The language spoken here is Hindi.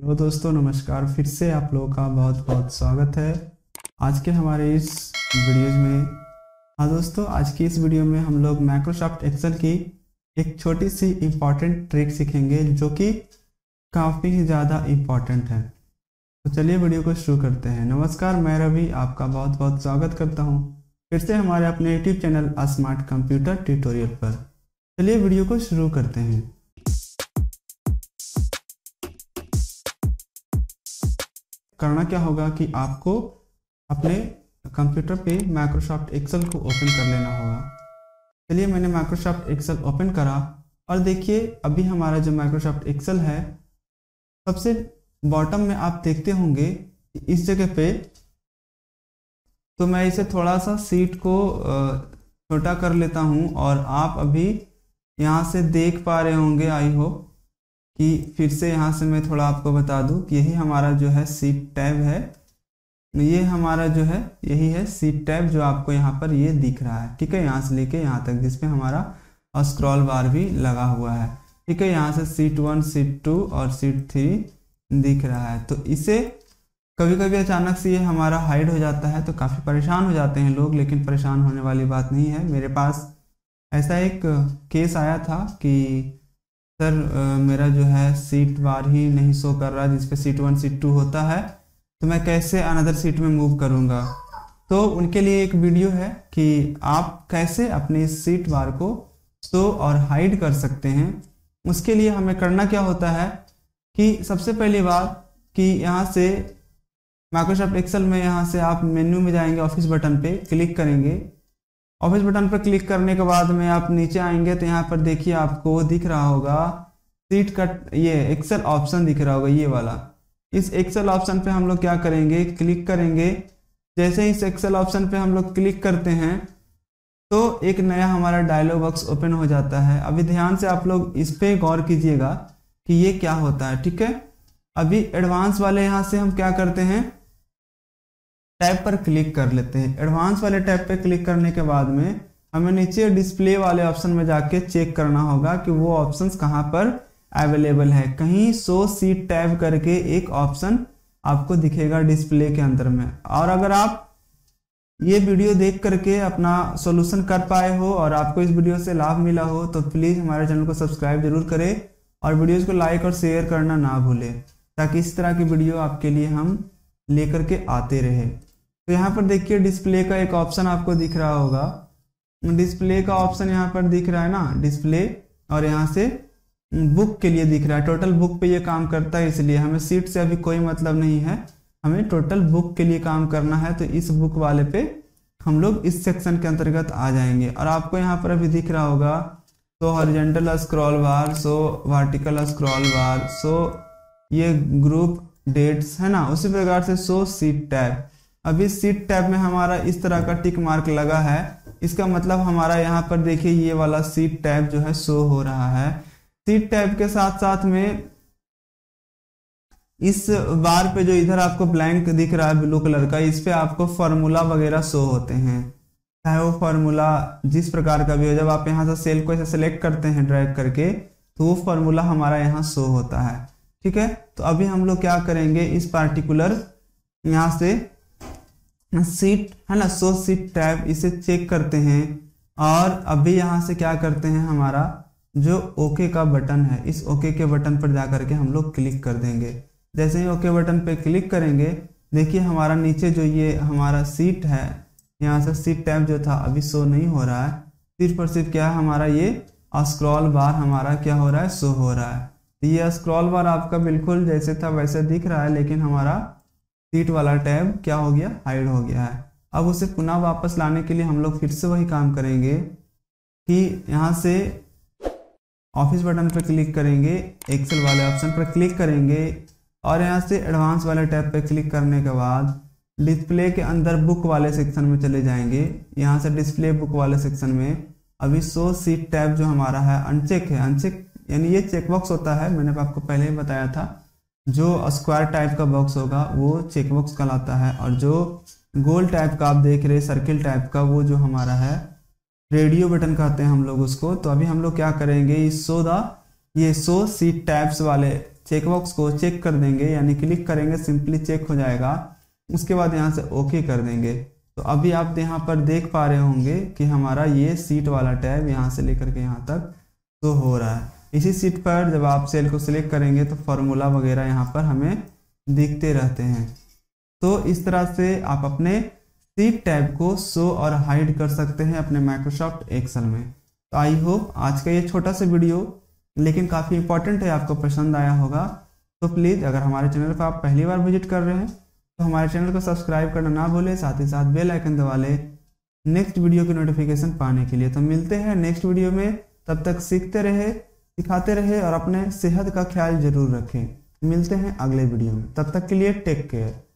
हेलो दोस्तों, नमस्कार। फिर से आप लोगों का बहुत बहुत स्वागत है आज के हमारे इस वीडियोज में। हाँ दोस्तों, आज की इस वीडियो में हम लोग माइक्रोसॉफ्ट एक्सेल की एक छोटी सी इम्पॉर्टेंट ट्रिक सीखेंगे जो कि काफ़ी ज़्यादा इम्पॉर्टेंट है। तो चलिए वीडियो को शुरू करते हैं। नमस्कार, मैं रवि आपका बहुत बहुत स्वागत करता हूँ फिर से हमारे अपने YouTube channel smart computer tutorial पर। चलिए वीडियो को शुरू करते हैं। करना क्या होगा कि आपको अपने कंप्यूटर पे माइक्रोसॉफ्ट एक्सेल को ओपन कर लेना होगा। चलिए, मैंने माइक्रोसॉफ्ट एक्सेल ओपन करा और देखिए अभी हमारा जो माइक्रोसॉफ्ट एक्सेल है, सबसे बॉटम में आप देखते होंगे इस जगह पे, तो मैं इसे थोड़ा सा सीट को छोटा कर लेता हूं और आप अभी यहां से देख पा रहे होंगे, आई होप कि फिर से यहाँ से मैं थोड़ा आपको बता दूं कि यही हमारा जो है सीट टैब है। ये हमारा जो है यही है सीट टैब जो आपको यहाँ पर ये दिख रहा है। ठीक है, यहाँ से लेके यहाँ तक जिसपे हमारा स्क्रॉल बार भी लगा हुआ है। ठीक है, यहाँ से सीट 1, सीट 2 और सीट 3 दिख रहा है। तो इसे कभी कभी अचानक से ये हमारा हाइड हो जाता है तो काफ़ी परेशान हो जाते हैं लोग, लेकिन परेशान होने वाली बात नहीं है। मेरे पास ऐसा एक केस आया था कि सर मेरा जो है सीट बार ही नहीं शो कर रहा जिसपे सीट 1 सीट 2 होता है, तो मैं कैसे अनदर सीट में मूव करूंगा। तो उनके लिए एक वीडियो है कि आप कैसे अपने सीट बार को शो और हाइड कर सकते हैं। उसके लिए हमें करना क्या होता है कि सबसे पहली बात कि यहाँ से माइक्रोसॉफ्ट एक्सेल में यहाँ से आप मेन्यू में जाएंगे, ऑफिस बटन पे क्लिक करेंगे। ऑफिस बटन पर क्लिक करने के बाद में आप नीचे आएंगे तो यहाँ पर देखिए आपको दिख रहा होगा सीट का ये एक्सेल ऑप्शन दिख रहा होगा, ये वाला। इस एक्सेल ऑप्शन पे हम लोग क्या करेंगे, क्लिक करेंगे। जैसे इस एक्सेल ऑप्शन पे हम लोग क्लिक करते हैं तो एक नया हमारा डायलॉग बॉक्स ओपन हो जाता है। अभी ध्यान से आप लोग इस पे गौर कीजिएगा कि ये क्या होता है। ठीक है, अभी एडवांस वाले यहाँ से हम क्या करते हैं, टैब पर क्लिक कर लेते हैं। एडवांस वाले टैब पे क्लिक करने के बाद में हमें नीचे डिस्प्ले वाले ऑप्शन में जाके चेक करना होगा कि वो ऑप्शंस कहाँ पर अवेलेबल है। कहीं शो सीट टैब करके एक ऑप्शन आपको दिखेगा डिस्प्ले के अंदर में। और अगर आप ये वीडियो देख करके अपना सॉल्यूशन कर पाए हो और आपको इस वीडियो से लाभ मिला हो तो प्लीज़ हमारे चैनल को सब्सक्राइब जरूर करें और वीडियोज़ को लाइक और शेयर करना ना भूलें, ताकि इस तरह की वीडियो आपके लिए हम लेकर के आते रहे। तो यहाँ पर देखिए डिस्प्ले का एक ऑप्शन आपको दिख रहा होगा। डिस्प्ले का ऑप्शन यहाँ पर दिख रहा है ना, डिस्प्ले, और यहाँ से बुक के लिए दिख रहा है। टोटल बुक पे ये काम करता है, इसलिए हमें सीट से अभी कोई मतलब नहीं है, हमें टोटल बुक के लिए काम करना है। तो इस बुक वाले पे हम लोग इस सेक्शन के अंतर्गत आ जाएंगे। और आपको यहाँ पर अभी दिख रहा होगा so horizontal scroll bar, so vertical scroll bar, so ये ग्रुप डेट्स है ना, उसी प्रकार से सो सीट टैब। अभी सीट टैब में हमारा इस तरह का टिक मार्क लगा है, इसका मतलब हमारा यहाँ पर देखिए ये वाला सीट टैब जो है शो हो रहा है। सीट टैब के साथ साथ में इस बार पे जो इधर आपको ब्लैंक दिख रहा है ब्लू कलर का, इस पे आपको फार्मूला वगैरह शो होते हैं, चाहे वो फार्मूला जिस प्रकार का भी हो। जब आप यहाँ से सेल को ऐसे सेलेक्ट करते हैं ड्रैग करके तो वो फार्मूला हमारा यहाँ शो होता है। ठीक है, तो अभी हम लोग क्या करेंगे, इस पार्टिकुलर यहाँ से सीट है ना, शो सीट टैब, इसे चेक करते हैं। और अभी यहाँ से क्या करते हैं, हमारा जो ओके का बटन है, इस ओके के बटन पर जा करके हम लोग क्लिक कर देंगे। जैसे ही ओके बटन पे क्लिक करेंगे, देखिए हमारा नीचे जो ये हमारा सीट है, यहाँ से सीट टैब जो था अभी शो नहीं हो रहा है। सिर्फ और सिर्फ क्या है, हमारा ये स्क्रॉल बार हमारा क्या हो रहा है, शो हो रहा है। ये स्क्रॉल बार आपका बिल्कुल जैसे था वैसे दिख रहा है, लेकिन हमारा सीट वाला टैब क्या हो गया, हाइड हो गया है। अब उसे पुनः वापस लाने के लिए हम लोग फिर से वही काम करेंगे कि यहाँ से ऑफिस बटन पर क्लिक करेंगे, एक्सेल वाले ऑप्शन पर क्लिक करेंगे और यहाँ से एडवांस वाले टैब पर क्लिक करने के बाद डिस्प्ले के अंदर बुक वाले सेक्शन में चले जाएंगे। यहाँ से डिस्प्ले बुक वाले सेक्शन में अभी शो सीट टैब जो हमारा है अनचेक है। अनचेक यानी ये चेकबॉक्स होता है, मैंने आपको पहले ही बताया था। जो स्क्वायर टाइप का बॉक्स होगा वो चेक बॉक्स कहलाता है, और जो गोल टाइप का आप देख रहे सर्किल टाइप का, वो जो हमारा है रेडियो बटन कहते हैं हम लोग उसको। तो अभी हम लोग क्या करेंगे, इस ये शो सीट टैब्स वाले चेकबॉक्स को चेक कर देंगे, यानी क्लिक करेंगे, सिंपली चेक हो जाएगा। उसके बाद यहाँ से ओके कर देंगे। तो अभी आप यहाँ पर देख पा रहे होंगे कि हमारा ये सीट वाला टैब यहाँ से लेकर के यहाँ तक तो हो रहा है। इसी सीट पर जब आप सेल को सिलेक्ट करेंगे तो फार्मूला वगैरह यहाँ पर हमें दिखते रहते हैं। तो इस तरह से आप अपने सीट टैब को शो और हाइड कर सकते हैं अपने माइक्रोसॉफ्ट एक्सेल में। तो आई होप आज का ये छोटा सा वीडियो लेकिन काफ़ी इंपॉर्टेंट है, आपको पसंद आया होगा। तो प्लीज़ अगर हमारे चैनल पर आप पहली बार विजिट कर रहे हैं तो हमारे चैनल को सब्सक्राइब करना ना भूलें, साथ ही साथ बेल आइकन दबा लें नेक्स्ट वीडियो की नोटिफिकेशन पाने के लिए। तो मिलते हैं नेक्स्ट वीडियो में, तब तक सीखते रहे, सिखाते रहे और अपने सेहत का ख्याल जरूर रखें। मिलते हैं अगले वीडियो में, तब तक के लिए टेक केयर।